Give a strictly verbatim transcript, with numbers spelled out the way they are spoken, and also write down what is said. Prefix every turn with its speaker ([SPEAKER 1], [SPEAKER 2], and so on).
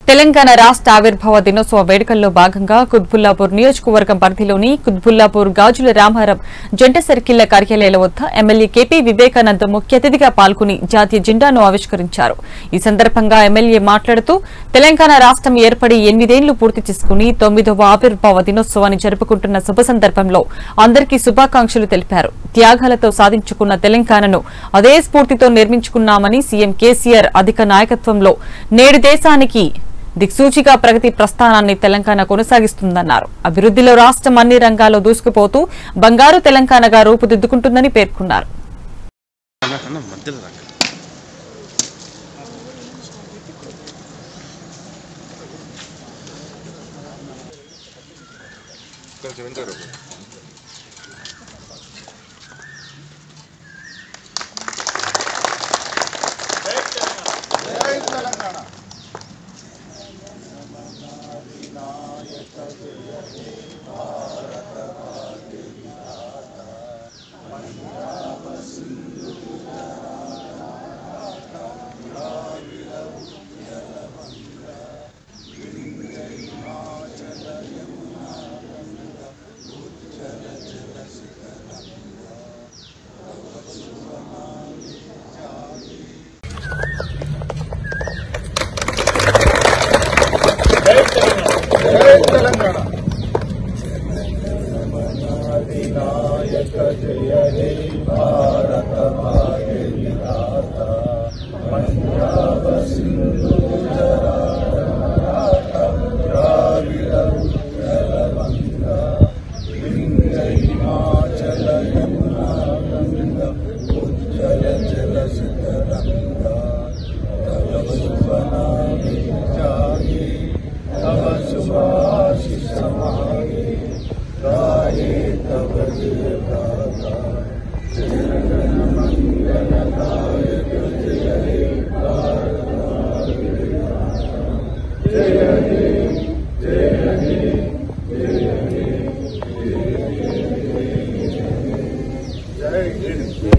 [SPEAKER 1] తెలంగాణ రాష్ట్ర ఆవిర్భావ దినోత్సవ వేడుకల్లో భాగంగా కుత్బుల్లాపూర్ నియోజకవర్గం పరిధిలోని కుత్బుల్లాపూర్ గాజుల రామారం జంట సర్కిళ్ల కార్యాలయాల వద్ద ఎమ్మెల్యే కేపీ వివేకానంద్ ముఖ్య అతిథిగా పాల్గొని జాతీయ జెండాను ఆవిష్కరించారు. ఈ సందర్భంగా ఎమ్మెల్యే మాట్లాడుతూ తెలంగాణ రాష్ట్రం ఏర్పడి ఎనిమిదేళ్లు పూర్తి చేసుకుని తొమ్మిదవ ఆవిర్భావ దినోత్సవాన్ని జరుపుకుంటున్న శుభ సందర్భంలో అందరికీ శుభాకాంక్షలు తెలిపారు. త్యాగాలతో సాధించుకున్న తెలంగాణను అదే స్ఫూర్తితో నిర్మించుకున్నామని సీఎం కేసీఆర్ అధిక నాయకత్వంలో నేడు దేశానికి దిక్సూచిగా ప్రగతి ప్రస్థానాన్ని తెలంగాణ కొనసాగిస్తుందన్నారు. అభివృద్దిలో రాష్ట్రం అన్ని రంగాల్లో దూసుకుపోతూ బంగారు తెలంగాణగా రూపుదిద్దుకుంటుందని పేర్కొన్నారు.
[SPEAKER 2] जन गण मंगल दायक